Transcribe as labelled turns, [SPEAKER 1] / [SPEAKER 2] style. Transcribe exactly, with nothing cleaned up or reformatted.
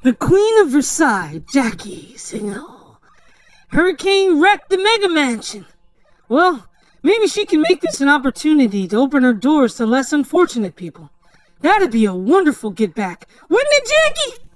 [SPEAKER 1] The Queen of Versailles, Jackie Siegel. Hurricane wrecked the Maga-Mansion. Well, maybe she can make this an opportunity to open her doors to less unfortunate people. That'd be a wonderful get back, wouldn't it, Jackie?